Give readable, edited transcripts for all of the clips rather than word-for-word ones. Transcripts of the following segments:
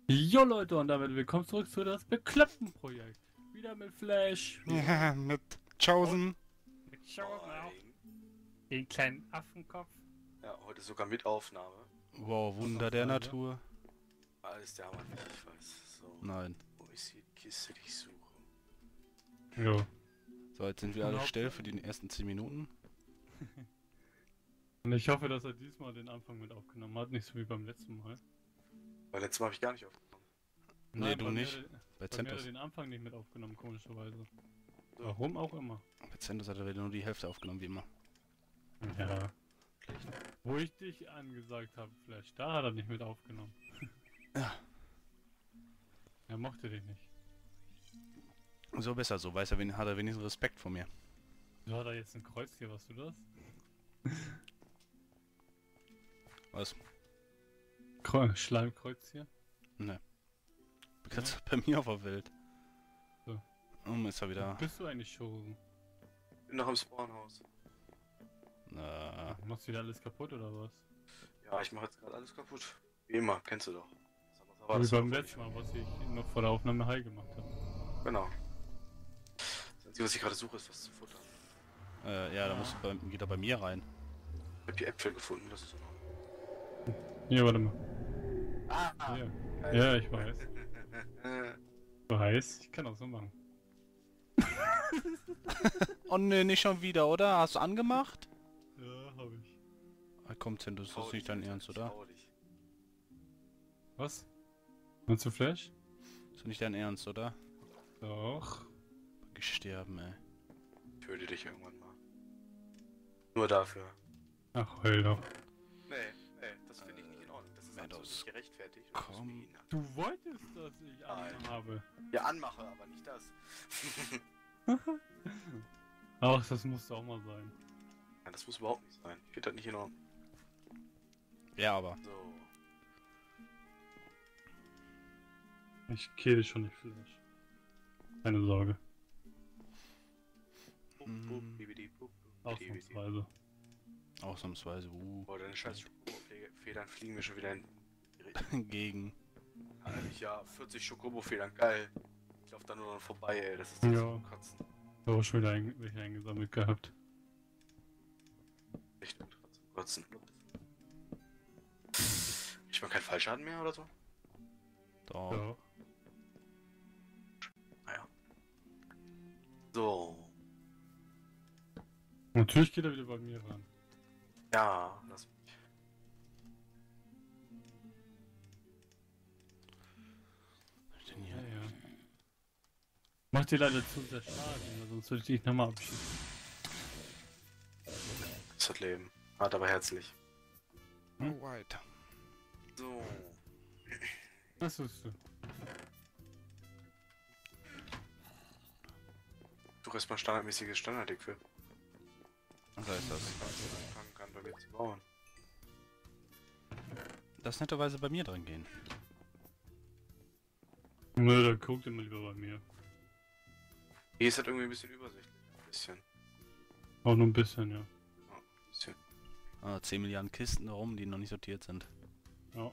Jo Leute, und damit willkommen zurück zu das bekloppten Projekt. Wieder mit Flash. Ja, mit Chosen. Mit Schauen auch. Moin. Den kleinen Affenkopf. Ja, heute sogar mit Aufnahme. Wow, Wunder der Natur. Alles der Hammer, ich weiß. So, Nein. wo ist die Kiste, die ich suche? Jo. So, jetzt sind wir alle still für die ersten 10 Minuten. Und ich hoffe, dass er diesmal den Anfang mit aufgenommen hat, nicht so wie beim letzten Mal. Weil letztes Mal habe ich gar nicht aufgenommen. Nee, Nein, du bei mir nicht. hat er- Bei Bei mir hat er Centos. den Anfang nicht mit aufgenommen, komischerweise. So. Warum auch immer. Bei Centos hat er wieder nur die Hälfte aufgenommen, wie immer. Ja. Wo ich dich angesagt habe, Flash, da hat er nicht mit aufgenommen. Ja. Er mochte dich nicht. So besser, so weiß er, hat er wenigstens Respekt vor mir. Du hat er jetzt ein Kreuz hier, was du das? Was? Schleimkreuz hier? Ne. Ganz bei mir auf der Welt. So. Ist er wieder. Bist du eigentlich schon? Bin noch im Spawnhaus. Machst du wieder alles kaputt oder was? Ja, ich mache jetzt gerade alles kaputt. Wie immer, kennst du doch. Was Wie das beim doch letzten Mal, was ich noch vor der Aufnahme heil gemacht habe. Genau. Das Einzige, was ich gerade suche, ist was zu futtern. Ja, da geht er bei mir rein. Ich habe die Äpfel gefunden, das ist in Ordnung. Hier, warte mal. Ah! Ja, Geil. ja ich weiß. Weiß, ich kann auch so machen. Oh ne, nicht schon wieder, oder? Hast du angemacht? Ja, hab ich. Ah, komm, Centos, das ist nicht dein Ernst, oder? Was? Meinst du Flash? Das ist nicht dein Ernst, oder? Doch. Gesterben, ey. Ich töte dich irgendwann mal. Nur dafür. Ach, heul doch. Nee, das finde ich nicht in Ordnung. Das ist Meadows, absolut nicht gerechtfertigt. und komm. das ist behindert. Du wolltest, dass ich Nein. habe. Ja, anmache, aber nicht das. Ach, das musste auch mal sein. Nein, das muss überhaupt nicht sein. Ich finde das nicht in Ordnung. Ja, aber. So. Ich kehle schon nicht Flash. Keine Sorge. Mm. Ausnahmsweise. Ausnahmsweise, Oh, deine scheiß Schokobo-Federn fliegen mir schon wieder in die Richtung. gegen. Ja, 40 Schokobo-Federn, geil. Ich lauf da nur noch vorbei, ey. Das ist Ja. so zum Kotzen. Ich habe schon wieder welche eingesammelt gehabt. Echt ultra zum Kotzen. Ich mal keinen Fallschaden mehr oder so? Doch. Ja. Naja. So. Natürlich geht er wieder bei mir ran. Ja, lass mich. Denn hier? Ja. Macht dir leider zu sehr Schaden, weil sonst würde ich dich nochmal abschießen. Das ist das Leben. Hart, aber herzlich. Alright. So. Was tust du? Du erstmal standardmäßiges Standarddeck für. Was heißt das? Anfangen kann, bei mir zu bauen. Das netterweise bei mir dran gehen. Nö, da guckt immer lieber bei mir. Hier ist halt irgendwie ein bisschen übersichtlich. Ein bisschen. Auch nur ein bisschen, ja. Ja, ein bisschen. 10 Milliarden Kisten da rum, die noch nicht sortiert sind. Ja.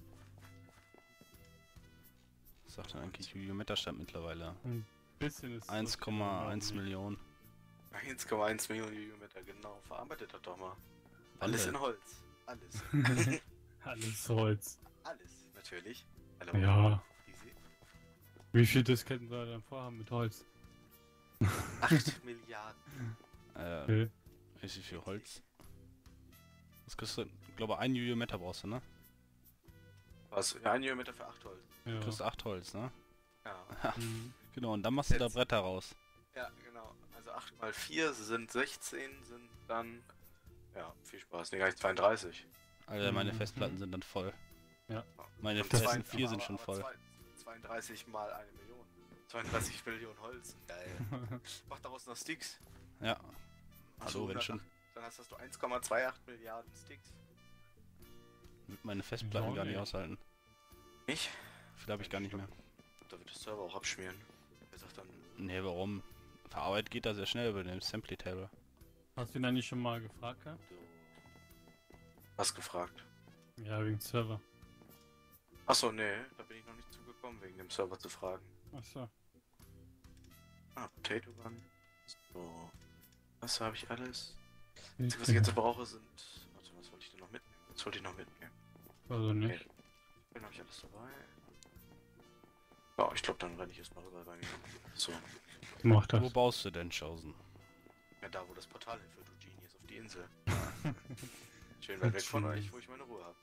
Was sagt denn eigentlich Yu-Gi-Oh! Metastand mittlerweile? Ein bisschen ist 1,1 Millionen. 1,1 Millionen Yu-Gi-Oh! Genau. Verarbeitet das doch mal. Alles denn? in Holz. Alles. Alles Holz. Alles. Natürlich. Alle Ja. Easy. Wie viel Disketten soll er dann vorhaben mit Holz? 8 Milliarden. Okay. Ist wie viel Holz? Das kostet, glaube ich, ein Yu-Gi-Oh! Meta brauchst du, ne? Was? Ja, ein Yu-Gi-Oh! für 8 Holz. Ja. Du kriegst 8 Holz, ne? Ja. Mhm. Genau, und dann machst du da Jetzt. Bretter raus. Ja, genau. Also 8 mal 4 sind 16, sind dann... Ja, viel Spaß. Ne, gar nicht 32. Alter, meine Mhm. Festplatten sind dann voll. Ja. Meine Und ersten zwei- 4 sind aber- schon aber voll. 32 mal 1 Million. 32 Millionen Holz. Geil. Mach daraus noch Sticks. Ja. Also Hallo, wenn schon. Dann hast du 1,28 Milliarden Sticks. Mit meine Festplatten Ja, gar nicht nee. aushalten. Nicht? Viel habe ich gar nicht mehr. Da wird das Server auch abschmieren. Er sagt dann, Nee, warum? Verarbeitet geht da sehr schnell über den Assembly Table. Hast du ihn eigentlich schon mal gefragt gehabt? so. Was gefragt? Ja, wegen Server. Achso, nee, da bin ich noch nicht zugekommen, wegen dem Server zu fragen. Achso. Ah, Potato Gun. So. Was habe ich alles? Das, was ich jetzt so brauche, sind. Warte, was wollte ich denn noch mitnehmen? Was wollte ich noch mitnehmen? Also nicht. Dann habe ich alles dabei. Ja, ich glaube, dann renne ich erstmal rüber bei mir. So. Mach Wo das. baust du denn, Chosen? Ja, da wo das Portal hinführt, du Genius, auf die Insel. Schön weit weg von euch, wo ich meine Ruhe habe.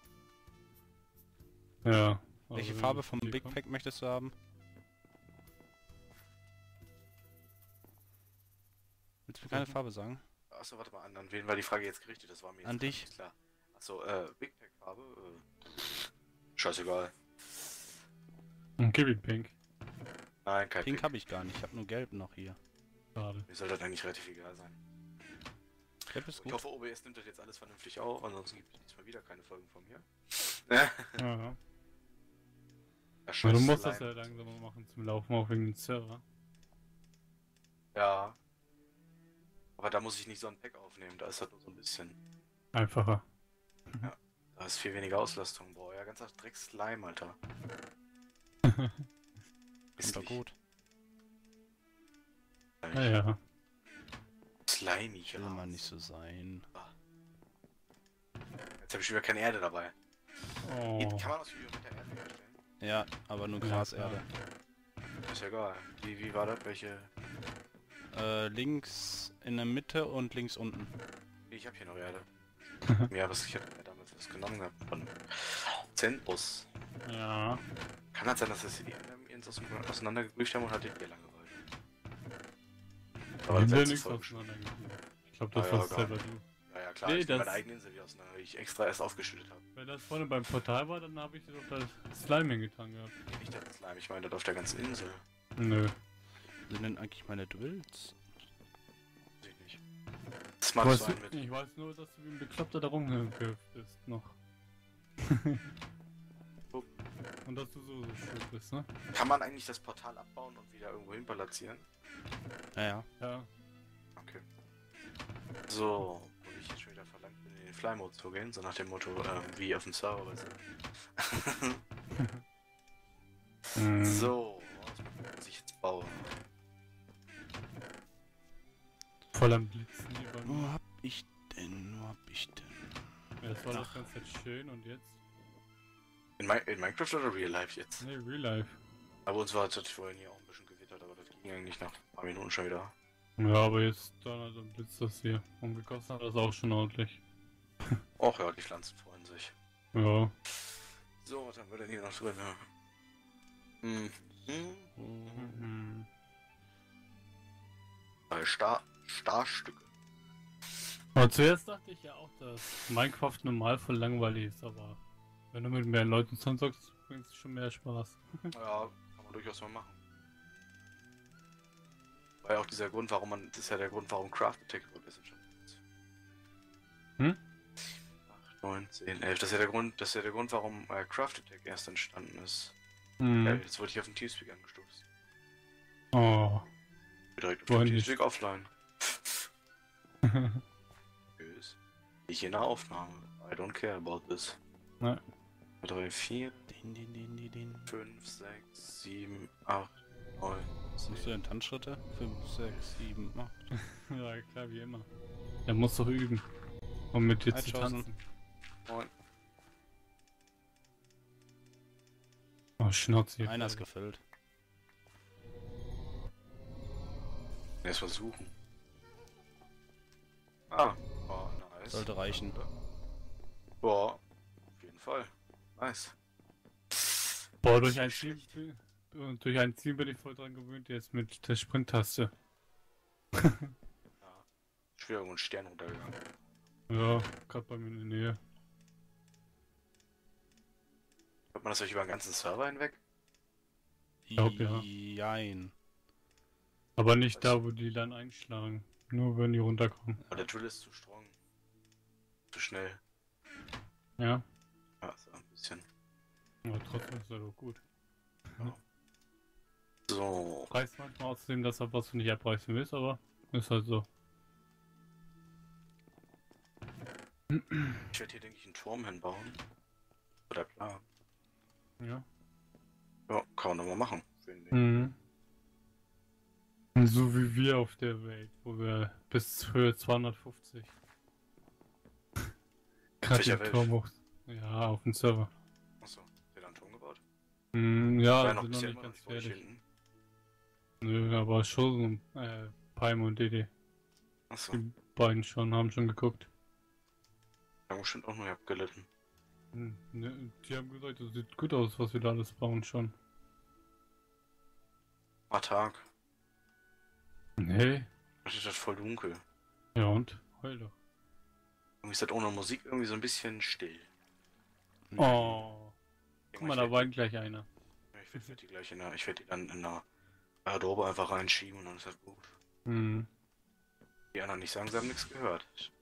Ja. Welche also, Farbe vom die Big kommt- Pack möchtest du haben? Willst du mir keine Farbe sagen? Achso, warte mal, an wen war die Frage jetzt gerichtet? Das war mir jetzt An grad dich. nicht klar. Achso, Big Pack Farbe? Scheißegal. Gib ihm Pink. Nein, kein Pink Pink. habe ich gar nicht. Ich habe nur Gelb noch hier. Schade. Mir soll das eigentlich relativ egal sein. Gelb ist Ich gut. hoffe, OBS nimmt das jetzt alles vernünftig auf, ansonsten gibt es diesmal wieder keine Folgen von mir. Ja. Ja, Aber scheiß du musst das Slime. ja langsamer machen zum Laufen, auch wegen dem Server. Ja. Aber da muss ich nicht so ein Pack aufnehmen, da ist halt nur so ein bisschen. Einfacher. Da ist viel weniger Auslastung. Boah, ja, ganzer Dreck-Slime, Alter. Ist doch gut. Ja. Slimy, Will mal nicht so sein. Jetzt habe ich wieder keine Erde dabei. Oh. Kann man das Video mit der Erde herstellen? Ja, aber nur Ja, Graserde. Ist ja egal. Wie war das? Welche? Links in der Mitte und links unten. Ich habe hier noch Erde. Ja, was ich hätte mir damit was genommen gehabt von Zentrus. Ja. Kann das sein, dass das hier die Enden auseinandergeprüft haben und hat den hier lange gehalten? Aber Aber das das letzte nichts Folge schon. auseinandergeblieben. Ich glaube, das Ah, ja, warst gar selber du. Ja, ja, klar, Nee, ich nehme das- meine eigene Insel wieder auseinander, weil ich extra erst aufgeschüttet habe. Wenn das vorne beim Portal war, dann habe ich dir doch das Slime hingetan gehabt. Nicht das Slime, ich meine das auf der ganzen Insel. Nö. Sind denn eigentlich meine Drills? Weiß ich nicht. Das Ich magst weiß, du einen mit. ich weiß nur, dass du wie ein Bekloppter da rumgehüpft bist noch. Guck. Und dass du so schön bist, ne? Kann man eigentlich das Portal abbauen und wieder irgendwo hin balancieren? Naja. Ja. Okay. So, wurde ich jetzt schon wieder verlangt, in den Fly-Mode zu gehen, so nach dem Motto, wie auf dem Server, weißt du. Mhm. So, was ich jetzt baue. Voll am Blitzen hier bei Wo mir. hab ich denn? Wo hab ich denn? Ja, das war das Ach. ganze Zeit schön und jetzt? In Minecraft oder Real Life jetzt? Ne, Real Life. Aber uns war es vorhin hier auch ein bisschen gewittert, aber das ging eigentlich nach ein paar Minuten schon wieder. Ja, aber jetzt donnert und blitzt das hier. Und gekostet hat das auch schon ordentlich. Och ja, die Pflanzen freuen sich. Ja. So, was haben wir denn hier noch drin? Hm. Mhm. Starstücke. Aber zuerst dachte ich ja auch, dass Minecraft normal voll langweilig ist, aber wenn du mit mehr Leuten zusammenzockst, bringt es schon mehr Spaß. Ja, kann man durchaus mal machen. War ja auch dieser Grund, warum man, das ist ja der Grund, warum Craft Attack ist schon. Hm? 8, 9, 10, 11. Das ist ja der Grund, warum Craft Attack erst entstanden ist. Ja, Mhm. jetzt wurde ich auf den Teamspeak angestoßen. Oh. Direkt auf Wohin den nicht? Teamspeak offline. Tschüss. Ich in der Aufnahme. I don't care about this. Ne. 3, 4, Din. 5, 6, 7, 8, 9, Machst du 10. denn Tanzschritte? 5, 6, 7, 8. Ja, klar, wie immer. Er muss doch üben, um mit dir zu Einschossen. tanzen. 9. Oh, Schnauze hier. Einer ist gefüllt. Erstmal suchen. Ah, oh, nice. Sollte reichen. Boah, auf jeden Fall. Nice. Boah, durch ein Ziel bin ich voll dran gewöhnt, jetzt mit der Sprint-Taste. Ja. Ist wieder irgendwo ein Stern runtergegangen. Ja, gerade bei mir in der Nähe. Hört man das euch über den ganzen Server hinweg? Glaub, ja. Jein. Aber nicht da, wo die dann einschlagen. Nur wenn die runterkommen. Aber der Drill ist zu strong. Zu schnell. Ja, Ja, so ein bisschen. aber trotzdem ist das doch gut. So. Reißt manchmal außerdem das ab, was du nicht abreißen willst, aber ist halt so. Ich werde hier, denke ich, einen Turm hinbauen. Oder klar. Ja. Ja, kann man doch mal machen. Finde ich. Mhm. So wie wir auf der Welt, wo wir bis Höhe 250 gerade Welcher den Welt? Turm hoch. Ja, auf dem Server. Achso, hat der da einen Turm gebaut? Ja, War ja noch sind noch bisher nicht immer noch ganz nicht bei euch fertig. hinten. Nö, aber schon, Palm und Didi. Achso, Die beiden schon, haben schon geguckt. haben bestimmt auch nur abgelitten. Ne, die haben gesagt, das sieht gut aus, was wir da alles bauen schon. Tag. Nee. Da ist das voll dunkel. Ja und? Heul doch. Irgendwie ist das ohne Musik irgendwie so ein bisschen still. Oh. Guck mal, da Irgendwann weint gleich einer. ich werd die gleich ich werde die dann in der Adobe einfach reinschieben und dann ist das gut. Hm. Die anderen nicht sagen, sie haben nichts gehört.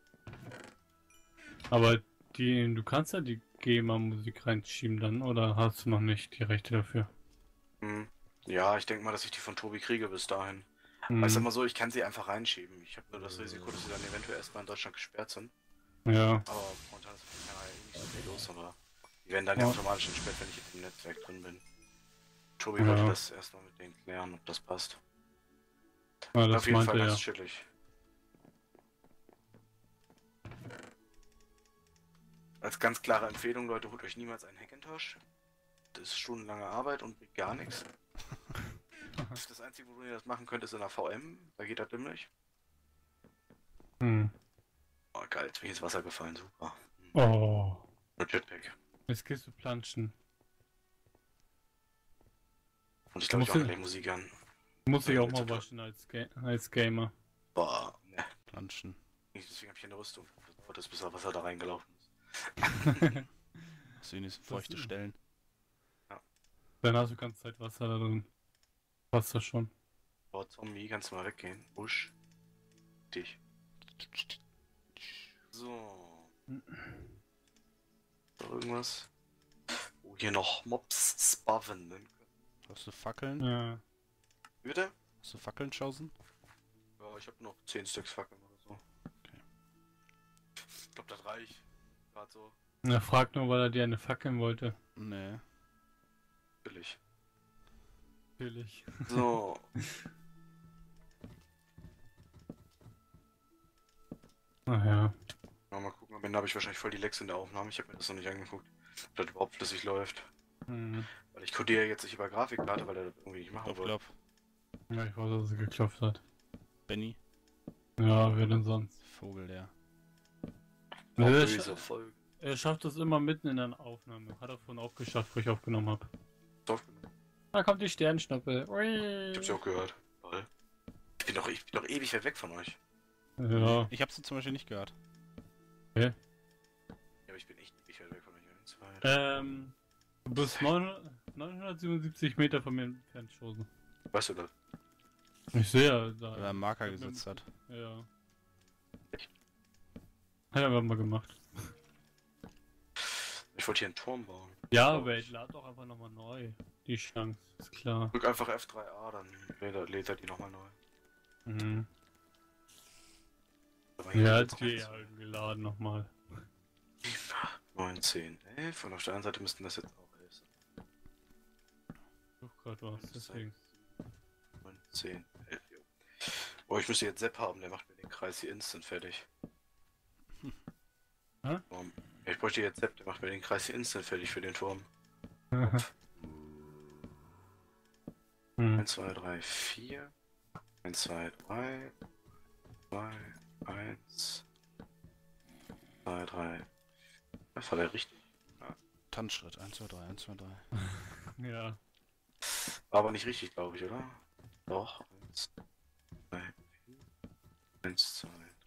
Aber du kannst ja die GEMA-Musik reinschieben dann, oder hast du noch nicht die Rechte dafür? Hm. Ja, ich denke mal, dass ich die von Tobi kriege bis dahin. Hm. Weißt du mal so, ich kann sie einfach reinschieben. Ich habe nur das Risiko, dass sie dann eventuell erstmal in Deutschland gesperrt sind. Ja. Aber momentan ist ja eh nicht so viel los, aber die werden dann ja automatisch entsperrt, wenn ich im Netzwerk drin bin. Tobi wollte das erstmal mit denen klären, ob das passt. Ja, das auf jeden Fall meinte ganz er. chillig. Als ganz klare Empfehlung, Leute, holt euch niemals einen Hackintosh. Das ist stundenlange Arbeit und bringt gar nichts. Das Einzige, wo ihr das machen könnt, ist in der VM. Da geht das nämlich. Hm. Oh, geil, jetzt bin ich ins Wasser gefallen, super. Oh. Mit Jetpack. Jetzt gehst du planschen. Und ich glaube, ich auch gleich Musik an. Muss ich auch mal waschen als Gamer. Boah, ne. Planschen. Deswegen habe ich eine Rüstung. Das dauert das, bis da Wasser da reingelaufen ist. Hast du ihn nicht feuchte Stellen? Dann hast du ganz Zeit Wasser da drin. Passt das schon. Boah, Zombie, kannst du mal weggehen. Busch. Dich. So. Irgendwas. Oh, hier noch Mobs spawnen. Hast du Fackeln? Ja. Bitte? Hast du Fackeln chosen? Ja, ich habe noch 10 Stücks Fackeln oder so. Okay. Ich glaube, das reicht. Gerade so. Er fragt nur, weil er dir eine fackeln wollte. Nee. Billig. Natürlich. So. Ach ja. Mal gucken, am Ende habe ich wahrscheinlich voll die Lecks in der Aufnahme. Ich habe mir das noch nicht angeguckt, ob das überhaupt flüssig läuft. Hm. Weil ich codiere jetzt nicht über Grafikkarte, weil er das irgendwie nicht machen wollte. Ja, ich weiß, dass er geklopft hat. Benny? Ja, wer denn sonst? Vogel, der. Oh, Er böse Folge. Er schafft es immer mitten in der Aufnahme. Hat er vorhin auch geschafft, wo ich aufgenommen habe. Aufgenommen. Da kommt die Sternschnuppe. Ich hab sie auch gehört. Toll. Ich bin doch ewig weit weg von euch. Ja. Ich hab sie zum Beispiel nicht gehört. Ja, aber ich bin echt ewig weit weg von euch. 1, 2, 3. Du bist 977 Meter von mir entfernt, Chosen. Weißt du das? Ich sehe ja da. Weil er einen Marker gesetzt hat. Ja. Echt? Hat er mal gemacht. Ich wollte hier einen Turm bauen. Ja, aber ich lade doch einfach nochmal neu. Die Chance, ist klar. Drück einfach F3A, dann lädt er die nochmal neu. Mhm. Aber hier Ja, geht's die rechts. geladen nochmal. 9, 10, 11 und auf der anderen Seite müssten das jetzt auch 11 sein. Such grad was, deswegen. 9, 10, 11, jo. Oh, ich müsste jetzt Sepp haben, der macht mir den Kreis hier instant fertig. Hä? Ja, ich bräuchte jetzt Sepp, der macht mir den Kreis hier instant fertig für den Turm. Hm. 1, 2, 3, 4. 1, 2, 3. 2, 1. 2, 3. Das war der richtig. Tanzschritt. 1, 2, 3, 1, 2, 3. Ja. War aber nicht richtig, glaube ich, oder? Doch. 1, 2, 4. 1, 2,